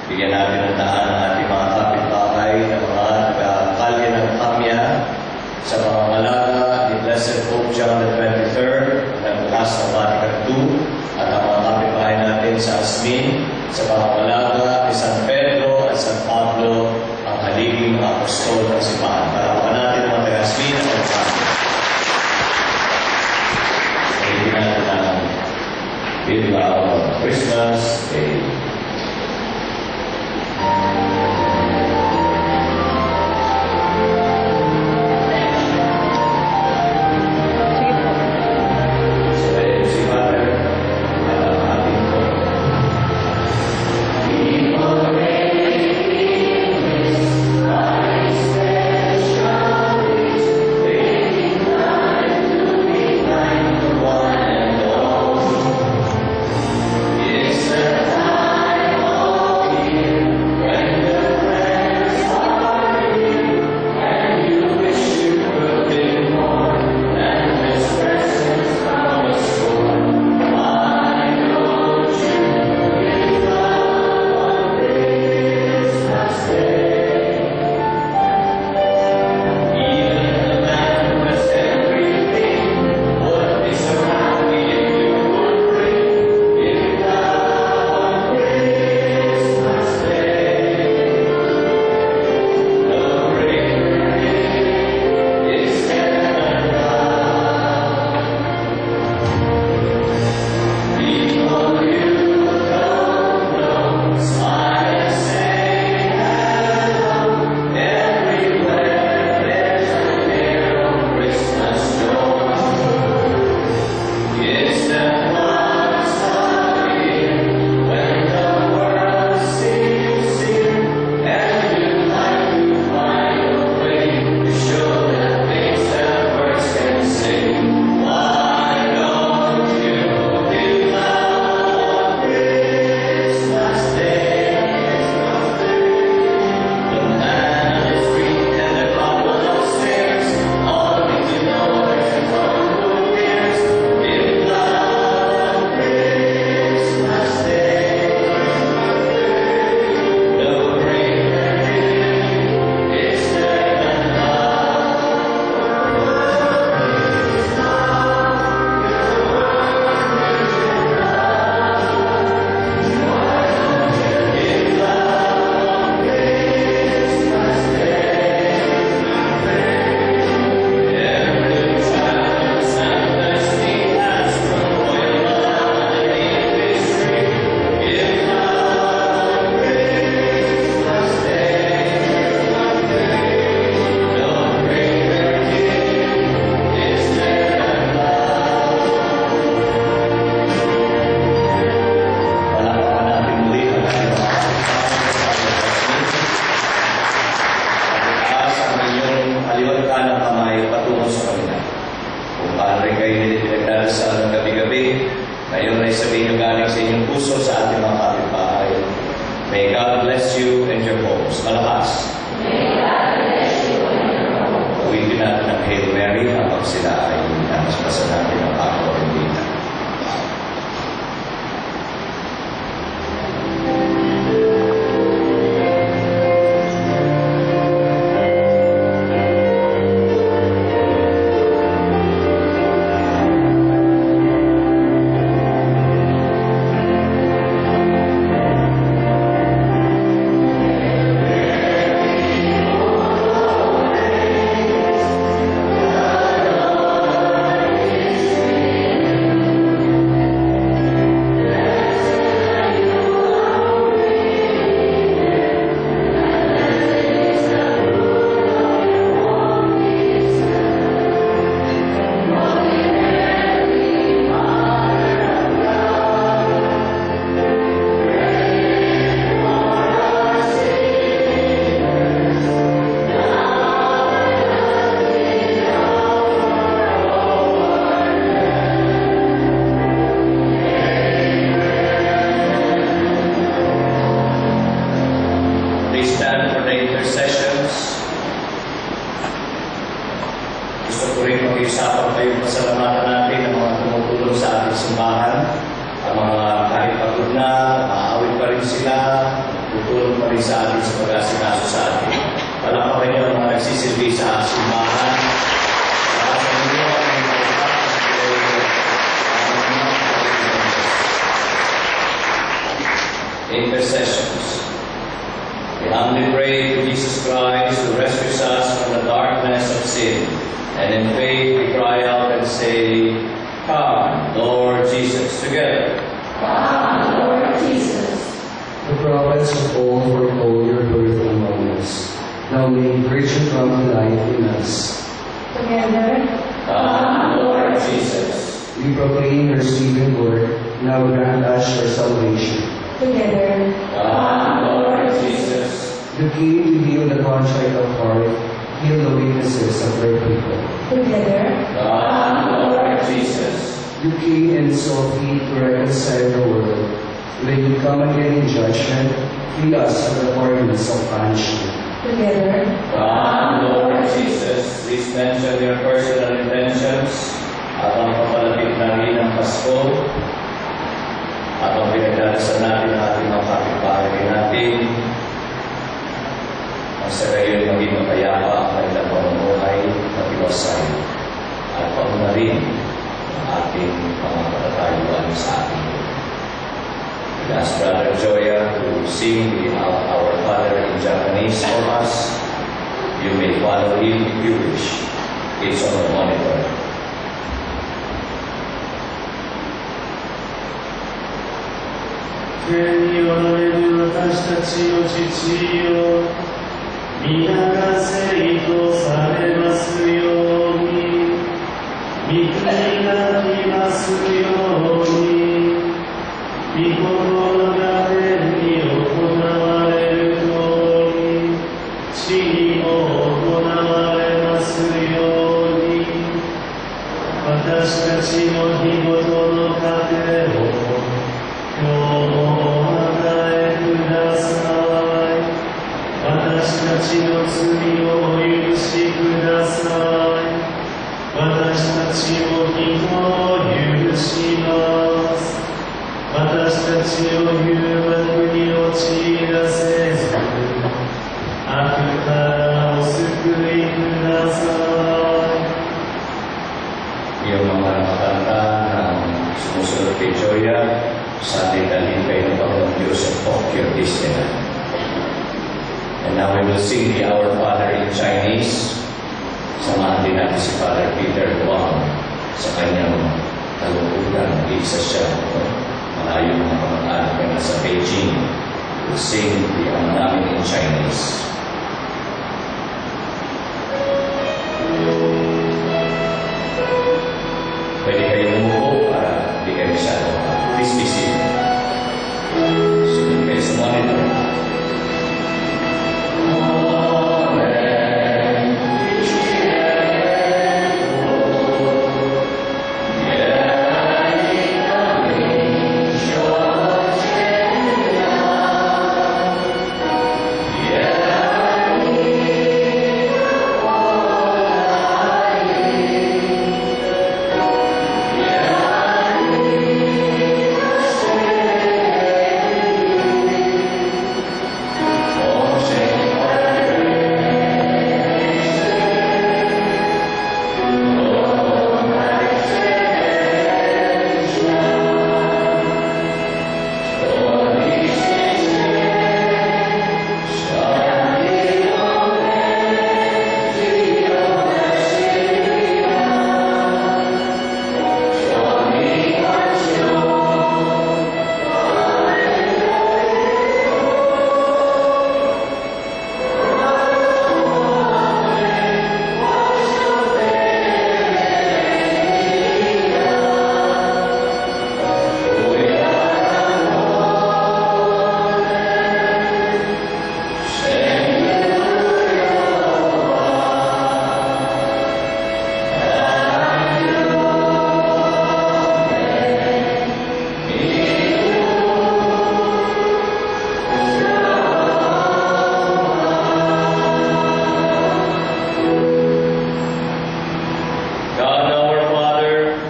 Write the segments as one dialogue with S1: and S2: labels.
S1: Bigyan natin ng daan ang ating mga kapitbahay ng mga taga-kalye ng Camia sa pangangalaga ni Blessed Pope John the 23rd, nagbukas ng Vatican II, at ang mga kapitbahay natin sa Jasmin, sa pangangalaga ni San Pedro at San Pablo, ang haliging mga apostol ng simbahan. Parapan natin ang mga taga-Jasmin at Camia. Hindi natin ang Bidlaw Christmas Day. Ngayon ay sabihin nyo galing sa inyong puso sa ating mga kapitbahay. May God bless you and your homes. Malakas.
S2: May God bless you and your homes.
S1: Uwitin natin ang Hail Mary habang sila ay namaspasan natin ang pagkakalindita. Pag-iusapan kayo pasalamatan natin ang mga tumutulong sa ating simbahan, ang mga kahit pagod na, maawit pa rin sila, tutulong pa rin sa atin sa pag-asikaso sa atin. Palakpakan niyo ang mga nagsisilbi sa simbahan. Palakpakan niyo ang mga intercessions. We humbly pray to Jesus Christ who rescues us from the darkness of sin. And in faith we cry out and say, Come, Lord Jesus, together.
S2: Come, Lord Jesus.
S3: The prophets of old foretold your birth among us. Now may virtue come to life in us.
S2: Together.
S1: Come, Lord Jesus.
S3: We proclaim your saving word. Now grant us your salvation.
S2: Together.
S1: Come, Lord Jesus.
S3: You came to heal the contrite of heart, heal the weaknesses of your people.
S2: Together.
S1: Come, Lord Jesus.
S3: You came and saw fit to reconcile the world. When you come again in judgment, free us from the burdens of punishment.
S2: Together.
S1: Come, Lord Jesus. Please mention your personal intentions habang papalapit na rin ang Pasko. Habang pinagdarasal natin ang ating mga kapitbahay natin, ang sa gayon maging mapayapa ang kanilang pamumuhay, matiwasay, at pauna rin ang ating mga patatayuan sa ating. We ask Brother Joya to sing the Our Father in Japanese for us. You may follow him if you wish. It's on the monitor.
S4: 天におられる私たちの父よ、皆が聖とされますように、御国が来ますように、御心が天に行われるように、地にも行われますように、私たちの日ごとの糧を今日もお与えください。私たちの罪をお許しください。私たちも義を許します。私たちを誘惑に陥らせず、悪からお救いください。
S1: Yung mga nakakanta ng sumusunod kay Joya, sa ating dalhin kayo ng Panginoong Diyos at Pokyo Disneyland. And now we will sing the Our Father in Chinese. Samahan din natin si Father Peter Wang sa kanyang kalukugan. Isa siya, malayo mga kamag-anak na nasa Beijing. We'll sing the Ang Namin in Chinese. Pwede kayo umupo para hindi kayo masyado. Please be seated. Sunod kayo sa monitor.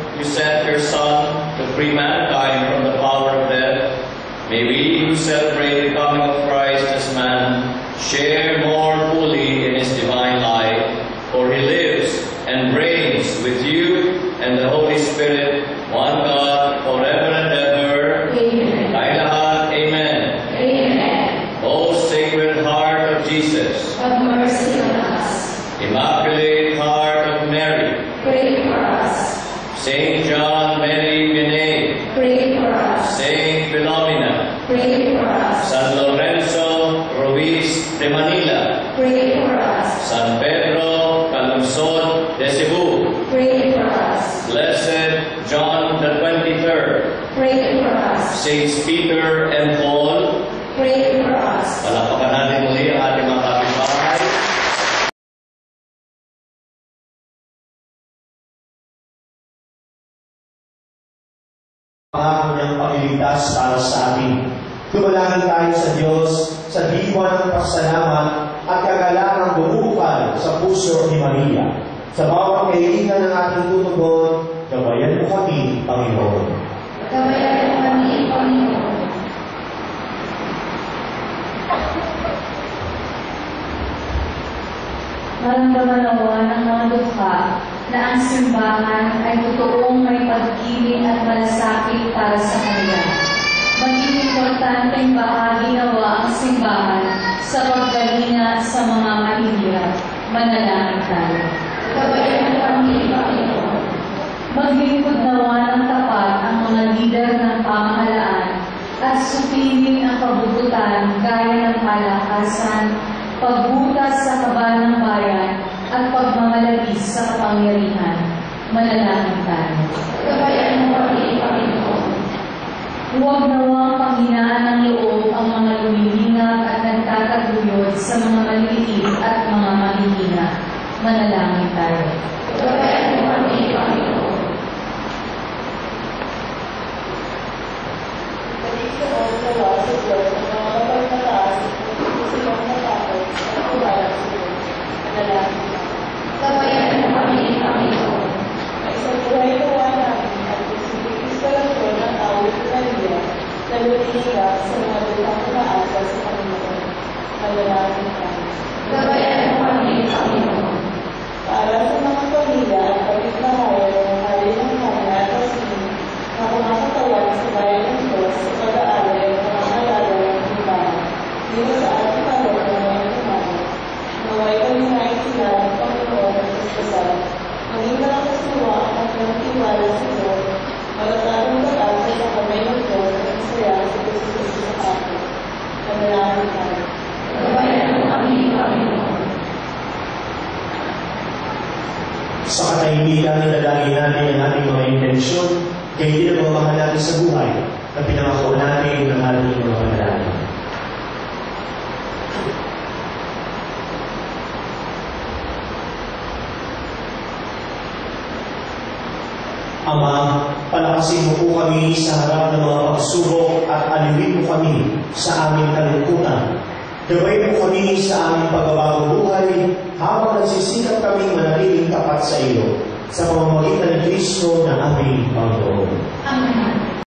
S1: Free mankind from the power of death, may we who celebrate share more fully in His divine life, for He lives and reigns with you and the Holy Spirit, one God, forever and ever.
S2: Amen.
S1: Tayo lahat, Amen.
S2: Amen.
S1: O Sacred Heart of Jesus,
S2: Have mercy on us.
S1: Immaculate Heart of Mary,
S2: Pray for us.
S1: Saint John Mary Vianney,
S2: Pray for us.
S1: Saint Philomena,
S2: Pray for us.
S1: San Lorenzo Ruiz de Manila,
S2: Pray for us.
S1: San Pedro Calungsod de Cebu,
S2: Pray for us.
S1: Blessed John the 23rd,
S2: Pray for us.
S1: Saints Peter and Paul.
S2: Pray for us.
S1: Palakpakan natin muli ang ating mga kapitbahay.
S5: Pangako niyang pagliligtas para sa atin. Tumalangin tayo sa Diyos sa diwa ng pasalamat at kagalangang bumukal sa puso ni Maria. Sa bawat kailangan ng ating tutugon, gabayan mo kami, Panginoon.
S2: Gabayan mo kami, Panginoon.
S6: Maramdaman nawa ng mga dukha na ang simbahan ay totoong may pagkiling at malasakit para sa kanila. Maging importanteng bahagi nawa ang simbahan sa paggalinga sa mga mahihirap. Manalangin tayo.
S2: Gabayan mo kami, Panginoon.
S6: Maglingkod nawa ng tapat ang mga lider ng pamahalaan at supingin ang kabututan gaya ng palakasan, pagbutas sa kaba ng bayan at pagmamalagis sa kapangyarihan. Manalangin tayo.
S2: Gabayan mo kami, Panginoon.
S6: Huwag nawang panghinaan ng loob ang mga lumihingap at nagtataguyod sa mga maliliit at mga mahihina. Manalangin tayo.
S2: Gabayan mo kami, Panginoon. Gabayan mo kami, Panginoon. Gabayan mo kami, Panginoon.
S7: Para sa mga pamilya at kapitbahay ng hari ng kanya at asin na kumakatawan sa bayan ng Diyos sa pag-aalay ng mga alala ng simbahan. Dito sa ating kalot ng mga tumahan. Naway kalingayin sila ng Panginoon at Kristosan. Maging nakakasuwa ang kanyang tiwala sa Diyos. Malasarang tagal sa kamay ng Diyos at isaya sa Kristo sa akin. Manalangin tayo.
S2: Gabayan mo kami, Panginoon.
S5: Sa katahimikan, ilalagay natin ang ating mga intensyon, kaya hindi na mamahal natin sa buhay na pinangako natin ng ating mga panalangin. Ama, palakasin mo po kami sa harap ng mga pagsubok at aliwin mo kami sa aming kalungkutan. Gabay mo kami sa aming pagbabagong buhay habang nagsisikap kaming manatiling tapat sa iyo sa pamamagitan ng Kristo na aming Panginoon.
S2: Amen.